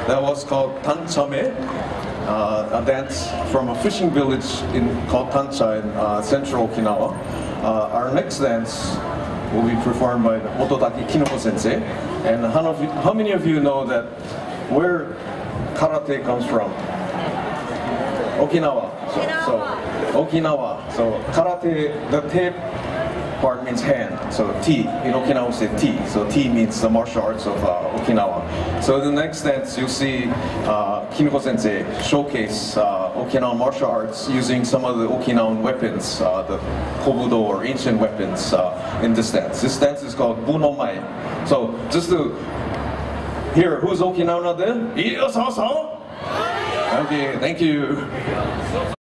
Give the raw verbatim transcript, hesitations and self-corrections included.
that was called Tanchame, uh, a dance from a fishing village in called Tancha in uh, central Okinawa. Uh, our next dance will be performed by Mototaki Kinoko Sensei. And how, of you, how many of you know that where karate comes from? Okinawa. So, so Okinawa. So karate, the te part means hand. So T, in Okinawa we say T. So T means the martial arts of uh, Okinawa. So in the next dance you'll see uh, Kinoko Sensei showcase uh, Okinawan martial arts using some of the Okinawan weapons, uh, the kobudo or ancient weapons uh, in this dance. This dance is called Bunomai. So just to hear who's Okinawan out there? Okay, thank you.